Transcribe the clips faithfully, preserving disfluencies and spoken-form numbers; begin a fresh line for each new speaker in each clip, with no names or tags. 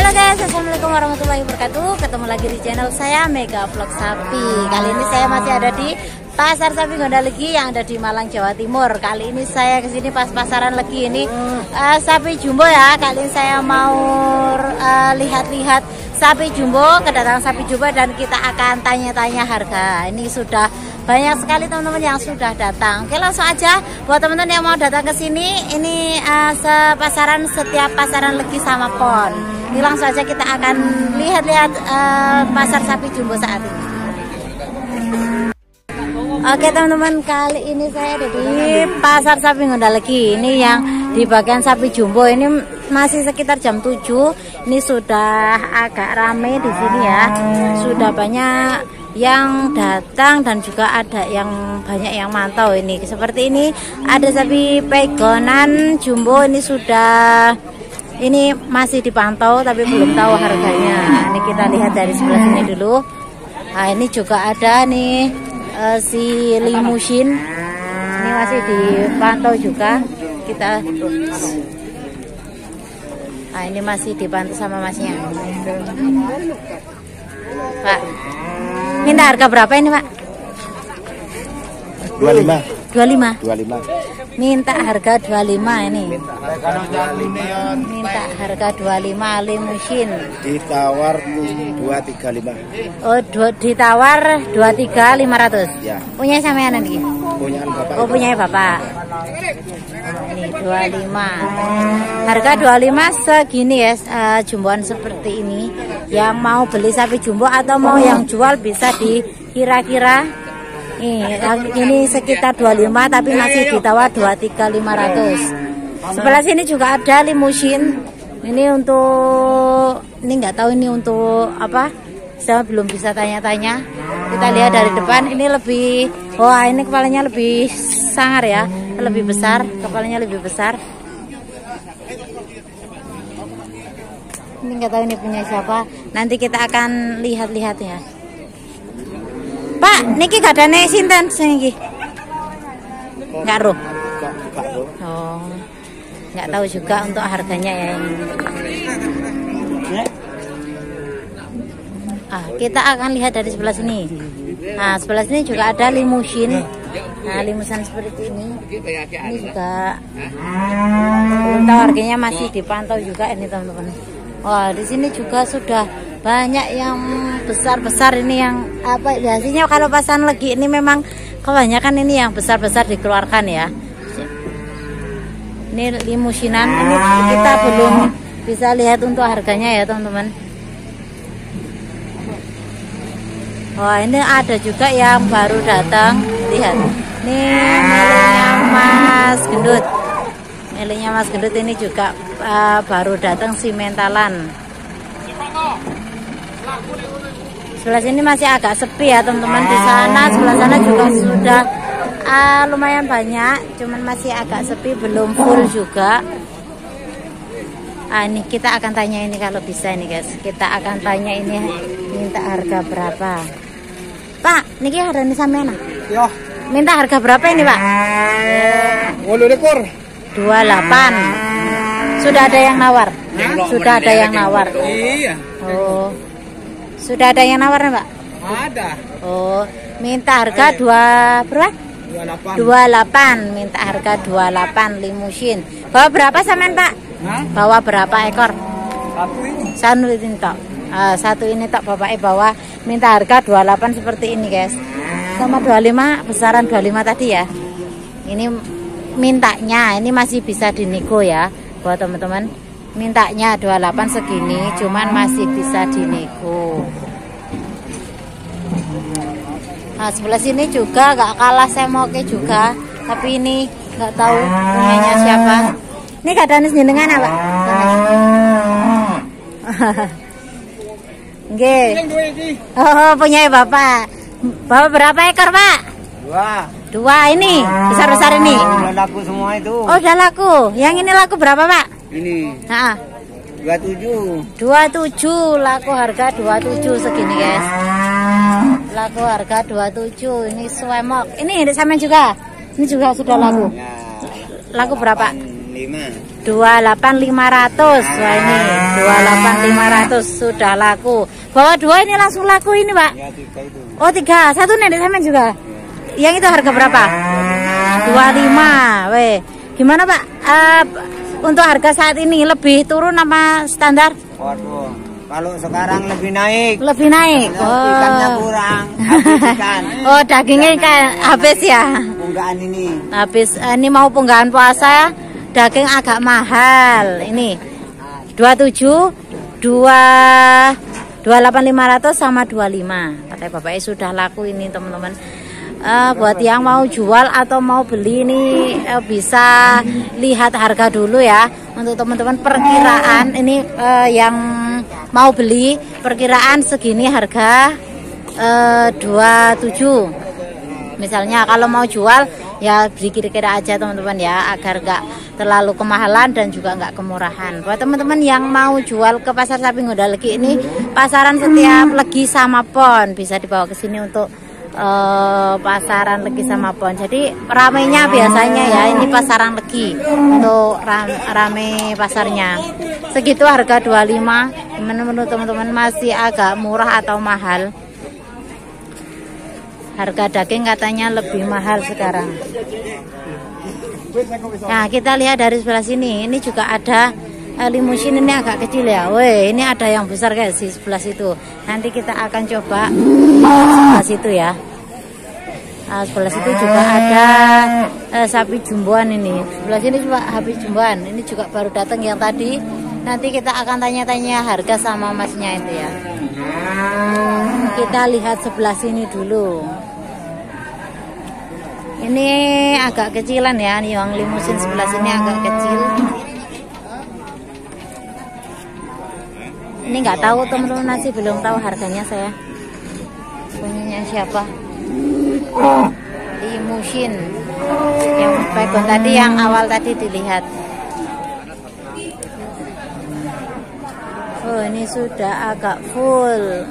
Halo guys, assalamualaikum warahmatullahi wabarakatuh. Ketemu lagi di channel saya Mega Vlog Sapi. Kali ini saya masih ada di Pasar Sapi Gondalegi yang ada di Malang, Jawa Timur. Kali ini saya kesini pas pasaran lagi ini uh, sapi jumbo ya. Kali ini saya mau lihat-lihat uh, sapi jumbo, kedatangan sapi jumbo, dan kita akan tanya-tanya harga. Ini sudah banyak sekali teman-teman yang sudah datang. Oke, langsung aja buat teman-teman yang mau datang ke sini. Ini uh, sepasaran setiap pasaran Legi sama Pon. Ini langsung aja kita akan lihat-lihat uh, pasar sapi jumbo saat ini. Oke teman-teman, kali ini saya ada di Pasar Sapi Gondalegi. Ini yang di bagian sapi jumbo. Ini masih sekitar jam tujuh. Ini sudah agak rame di sini ya. Sudah banyak yang datang dan juga ada yang banyak yang mantau. Ini seperti ini ada sapi pegonan jumbo. Ini sudah ini masih dipantau tapi belum tahu harganya. Ini kita lihat dari sebelah sini dulu. Nah, ini juga ada nih Uh, si limusin, ini masih dipantau juga kita. Nah, ini masih dipantau sama masnya. Pak, minta harga berapa ini Pak?
dua puluh lima.
dua puluh lima.
dua puluh lima.
Minta harga dua puluh lima ini. Minta harga dua puluh lima limusin.
Ditawar dua tiga lima.
Oh, dua, ditawar dua tiga lima ratus.
Ya.
Punya sampean nanti?
Punya Bapak.
Oh, punya Bapak. Ini dua puluh lima. Harga dua puluh lima segini ya, uh, jumboan seperti ini. Yang mau beli sapi jumbo atau mau yang jual bisa dikira-kira. Ini, ini sekitar dua puluh lima tapi masih ditawar dua tiga lima ratus. Sebelah sini juga ada limusin. Ini untuk, ini nggak tahu ini untuk apa? Saya belum bisa tanya-tanya. Kita lihat dari depan, ini lebih, wah ini kepalanya lebih sangar ya, lebih besar, kepalanya lebih besar. Ini nggak tahu ini punya siapa. Nanti kita akan lihat-lihat ya. Pak, niki gak ada nek sinten sing iki? Enggak roh. Oh. Enggak tahu juga untuk harganya ya ini. Ah, kita akan lihat dari sebelah sini. Nah, sebelah sini juga ada limusin. Nah, limusin seperti ini. Ini juga belum tahu harganya, masih dipantau juga ini teman-teman. Wah, di sini juga sudah banyak yang besar-besar ini, yang apa biasanya kalau pasaran lagi ini memang kebanyakan ini yang besar-besar dikeluarkan ya. Ini limusinan, ini kita belum bisa lihat untuk harganya ya teman-teman. Wah, ini ada juga yang baru datang, lihat. Ini miliknya Mas Gendut. Miliknya Mas Gendut ini juga uh, baru datang simentalan. Sebelah sini masih agak sepi ya teman-teman. Di sana sebelah sana juga sudah uh, lumayan banyak, cuman masih agak sepi, belum full juga. Ah, ini kita akan tanya ini kalau bisa ini guys. Kita akan tanya ini minta harga berapa. Pak, niki ada nih sampean.
Yo.
Minta harga berapa ini Pak?
Wolu ekor.
dua puluh delapan. Sudah ada yang nawar? Sudah ada yang nawar.
Iya.
Oh. Sudah ada yang nawar Pak?
Ada.
Oh, minta harga dua berapa?
dua puluh delapan.
dua puluh delapan, minta harga dua puluh delapan limusin. Bawa berapa sampean Pak?
Hah?
Bawa berapa ekor?
Satu ini.
Satu ini tok. Uh, satu ini tok bapaknya bawa, minta harga dua puluh delapan seperti ini guys. Sama dua puluh lima, besaran dua puluh lima tadi ya. Ini mintanya, ini masih bisa dinego ya buat teman-teman. Mintanya dua puluh delapan segini, cuman masih bisa dinego. Nah, sebelah sini juga gak kalah semoke juga, tapi ini gak tahu punyanya siapa. Ini keadaan jenengan apa? Nggih. Oh, punya Bapak. Bawa berapa ekor, Pak?
Dua.
Dua ini, besar-besar ini.
Udah laku semua itu.
Oh, udah laku. Yang ini laku berapa, Pak?
Ini.
Nah,
dua puluh tujuh.
dua puluh tujuh, laku harga dua puluh tujuh segini, guys. Laku harga dua puluh tujuh. Ini swemok. Ini sama juga. Ini juga sudah laku. Laku berapa? dua puluh delapan lima ratus. Wah ini dua puluh delapan lima ratus sudah laku. Bawa dua ini langsung laku ini, Pak.
Ya, tiga itu.
Oh, tiga. Satu nenek sama juga. Yang itu harga berapa? dua puluh lima. Weh. Gimana, Pak? Uh, untuk harga saat ini lebih turun apa standar?
Waduh, kalau sekarang lebih naik.
Lebih naik. Oh.
Ikannya kurang. Habis ikan.
Oh, dagingnya ikan habis ya.
Punggahan ini.
Habis. Ini mau punggahan puasa, daging agak mahal. Ini dua puluh tujuh, dua puluh delapan lima ratus sama dua puluh lima. Katanya bapaknya sudah laku ini, teman-teman. Uh, buat yang mau jual atau mau beli ini uh, bisa lihat harga dulu ya. Untuk teman-teman perkiraan ini uh, yang mau beli perkiraan segini harga uh, dua puluh tujuh. Misalnya kalau mau jual ya beli kira-kira aja teman-teman ya, agar nggak terlalu kemahalan dan juga nggak kemurahan. Buat teman-teman yang mau jual ke pasar sapi Ngondalegi ini, pasaran setiap Legi sama Pon, bisa dibawa ke sini untuk Uh, pasaran Legi sama Pon. Jadi ramenya biasanya ya ini pasaran Legi untuk ram, rame pasarnya. Segitu harga dua puluh lima. Menurut teman-teman masih agak murah atau mahal? Harga daging katanya lebih mahal sekarang. Nah, kita lihat dari sebelah sini. Ini juga ada uh, limusin, ini agak kecil ya. Woi, ini ada yang besar guys di sebelah situ. Nanti kita akan coba sebelah situ ya. Nah, sebelah situ juga ada uh, sapi jumboan ini. Sebelah sini juga sapi jumboan. Ini juga baru datang yang tadi. Nanti kita akan tanya-tanya harga sama masnya itu ya. Kita lihat sebelah sini dulu. Ini agak kecilan ya, nih yang limusin sebelah sini agak kecil. Ini nggak tahu teman-teman, masih belum tahu harganya saya. Punyanya siapa? Limusin. Yang pegon tadi, yang awal tadi dilihat. Oh, ini sudah agak full.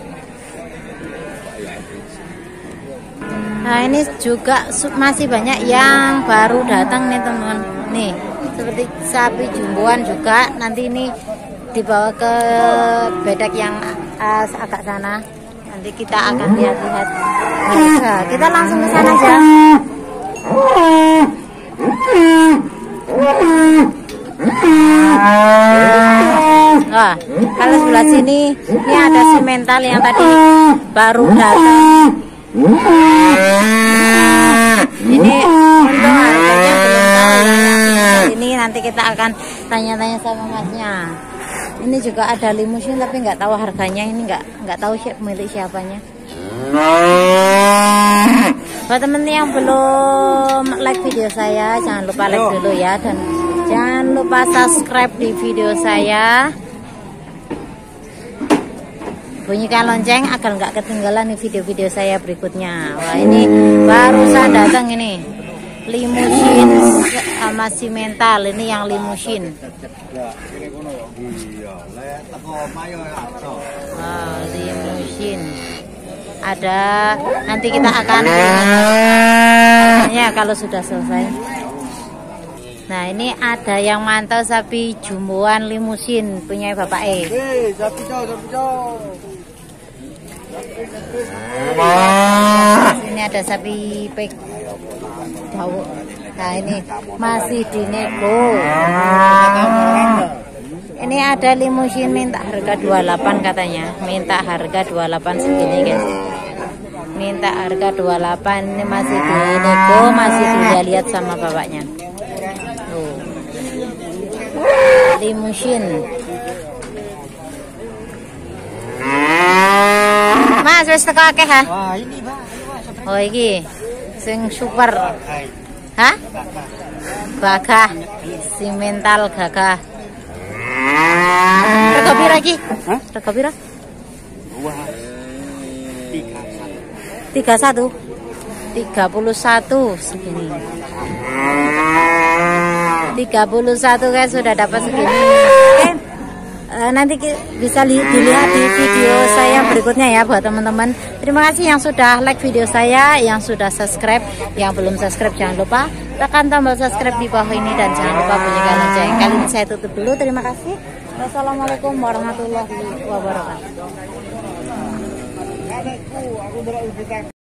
Nah, ini juga masih banyak yang baru datang nih teman-teman. Nih, seperti sapi jumboan juga. Nanti ini dibawa ke bedek yang uh, agak sana. Nanti kita akan lihat-lihat. Nah, kita langsung ke sana aja. Nah, kalau sebelah sini ini ada simental yang tadi baru datang. Ini untuk harganya belum tahu ya. Ini nanti kita akan tanya-tanya sama masnya. Ini juga ada limusin tapi nggak tahu harganya. Ini nggak nggak tahu siapa milik siapanya. Buat temen yang belum like video saya, jangan lupa like dulu ya, dan jangan lupa subscribe di video saya. Bunyikan lonceng agar nggak ketinggalan nih video-video saya berikutnya. Wah, ini barusan datang ini limusin sama simental. Ini yang limusin. Wow, limusin. Ada, nanti kita akan ya kalau sudah selesai. Nah, ini ada yang mantau sapi jumboan limusin punya Bapak E. Ini ada sapi pek dawu. Nah, ini masih dinego. Ini ada limusin minta harga dua puluh delapan katanya. Minta harga dua puluh delapan segini guys. Minta harga dua puluh delapan. Ini masih dinego, masih dilihat sama bapaknya. Tuh. Limusin. Mas, wis teko akeh ha?
Wah, ini, Pak.
Oh, iki sing super. Hah? Gagah. Simental gagah. Rega pira iki? Hah? Rega pira? tiga puluh satu. tiga puluh satu segini. tiga puluh satu guys, sudah dapat segini. Oke. uh, nanti bisa li dilihat di video saya berikutnya ya buat teman-teman. Terima kasih yang sudah like video saya, yang sudah subscribe, yang belum subscribe jangan lupa tekan tombol subscribe di bawah ini dan jangan lupa bunyikan lonceng. Kali ini saya tutup dulu. Terima kasih. Wassalamualaikum warahmatullahi wabarakatuh.